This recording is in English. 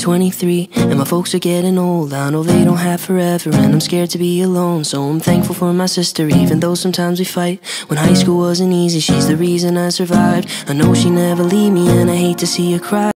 23, and my folks are getting old. I know they don't have forever, and I'm scared to be alone. So I'm thankful for my sister, even though sometimes we fight. When high school wasn't easy, she's the reason I survived. I know she never leave me, and I hate to see her cry.